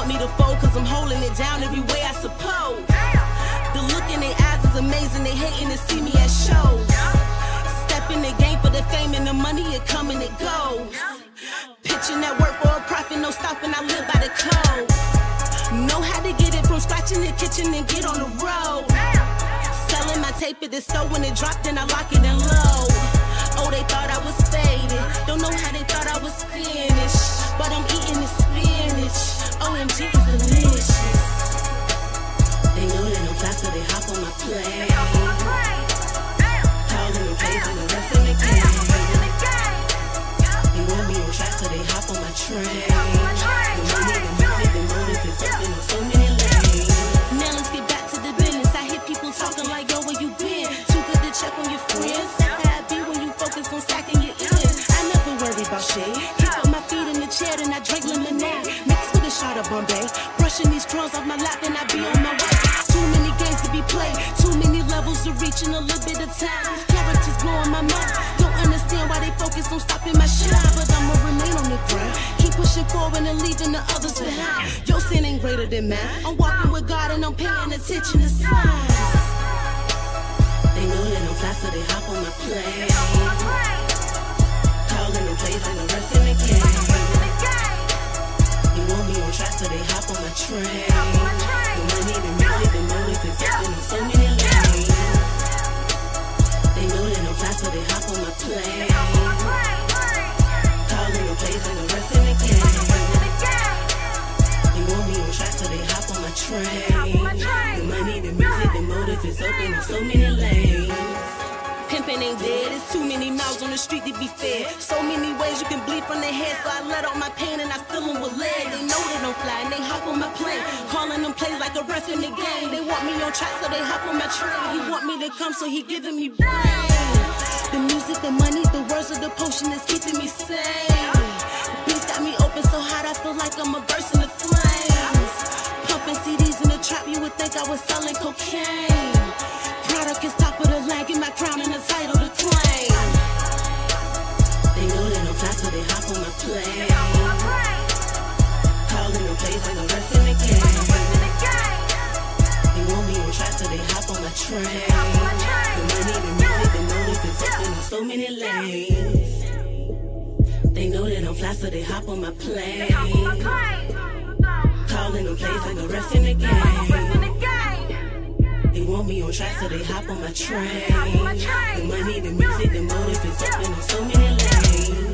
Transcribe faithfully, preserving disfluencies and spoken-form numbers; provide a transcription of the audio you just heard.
want me to fold, cause I'm holding it down every way I suppose. The look in their eyes is amazing, they hating to see me at shows. Step in the game for the fame and the money, it come and it goes. Pitching that work for a profit, no stopping, I live by the code. Know how to get it from scratch in the kitchen and get on the road. Selling my tape at the store, when it dropped, then I lock it and load. Oh, they thought I was faded, don't know how they thought I was finished, but I'm eating the spinach. O M G, it's delicious. They know that I'm fly, so they hop on my plane. Calling the plays and the rest in the game. They want me on track, so they hop on my train. The money, the music, the motive is open on so many lanes. Now let's get back to the business. I hear people talking like, yo, where you been? Too good to check on your friends. That's how it be when you focus on stacking your ends. I never worry about shit. Kick up my feet in the chair, then I drink lemonade mixed with a shot of Bombay. Brushing these crumbs off my lap, and I be on my way. Too many games to be played, too many levels to reach in a little bit of time. These characters blowing my mind. Don't understand why they focus on stopping my shine, but I'ma remain on the grind. Keep pushing forward and leaving the others behind. Your sin ain't greater than mine. I'm walking with God and I'm paying attention to signs. They know that I'm fly, so they hop on my plane. Calling the plays and the rest in the game. You want me on track, so they hop on my train. The money, the music, the motive is open on so many lanes. They know that I'm fly, so they hop on my plane. Calling the plays and the rest in the game. You want me on track, so they hop on my train. The money, the music, the motive is open on so many lanes. Pimpin' ain't dead, there's too many mouths on the street to be fed. So many ways you can bleed from their head, so I let out my pain and I fill them with lead. They know they don't fly and they hop on my plane, calling them plays like a ref in the game. They want me on track, so they hop on my train. He want me to come, so he giving me brain. The music, the money, the words of the potion is keeping me sane. The beats got me open so hot, I feel like I'm a burst in the flames. Pumping C Ds in the trap, you would think I was selling cocaine. Product is top of the line, get my crown and the title to claim. They know that I'm fly, so they hop on my plane. Calling the plays and the rest in the game. They want me on track, so they hop on my train. The money, the music, the motive is open on so many lanes. They know that I'm fly, so they hop on my plane. Calling the plays and the rest in the game. They want me on track, so they hop on my train. The money, the music, the motive is open on so many lanes.